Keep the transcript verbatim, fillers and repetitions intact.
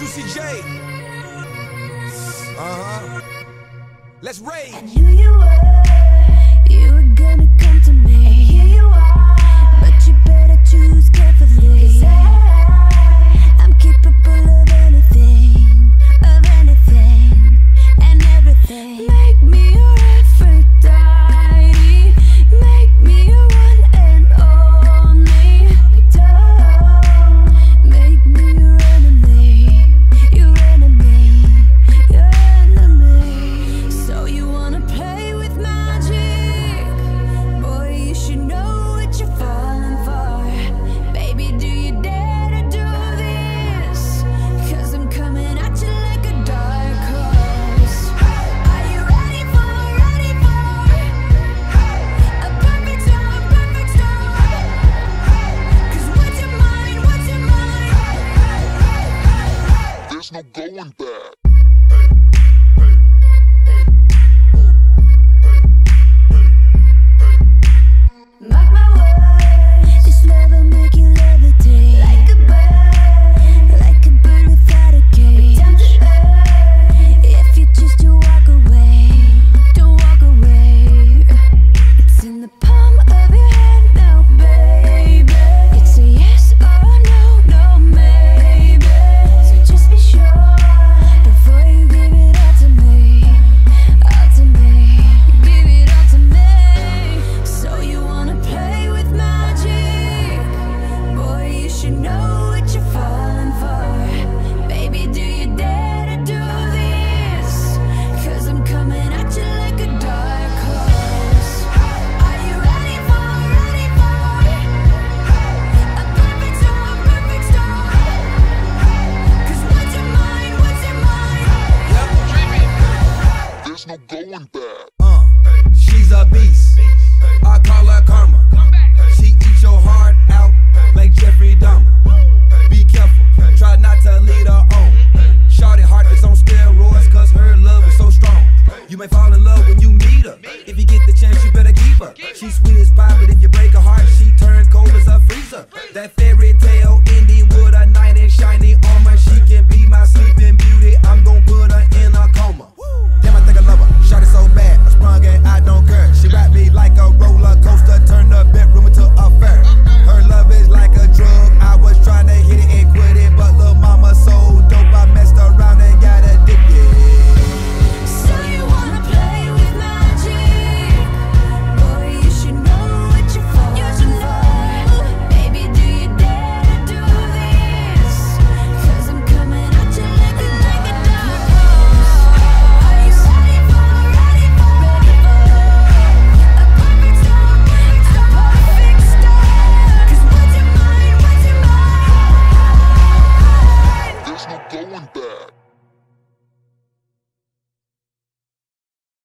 Juicy J. Uh-huh. Let's rage. I knew you were, you were gonna come to me. And here you are, but you better choose carefully. 'Cause I, I'm capable of anything, of anything, and everything. Make me your Aphrodite, make me your one and only. Don't make me your enemy, your enemy, your enemy. So you wanna play with magic? Boy, you should know what you're falling for. Baby, do you dare to do this? 'Cause I'm coming at you like a dark horse. Are you ready for, ready for a perfect storm, perfect storm? 'Cause what's your mind, what's your mind? There's no going back. Mark my words, this love will make you levitate like a bird, like a bird without a cage. Down to earth, if you choose to walk away, don't walk away. It's in the palm of your hand now, baby. It's a yes or no, no maybe. So just be sure before you give it all to me, all to me. Give it all to me. So you wanna play with magic? Boy, you should know what you're falling for. Baby, do you dare to do this? 'Cause I'm coming at you like a dark horse. Are you ready for, ready for a perfect storm, perfect storm? 'Cause what's your mind, what's your mind? There's no going back. Uh, she's a beast. I call her karma. She eats your heart out like Jeffrey Dahmer. Be careful, try not to lead her on. Shorty heart is on steroids, 'cause her love is so strong. You may fall in love when you meet her. If you get the chance, you better keep her. She's sweet as pie, but if you break her heart, she turns cold as a freezer. That fairy tale ending with a knight in shiny armor. She can be my sleeping beauty. I'm gon' put her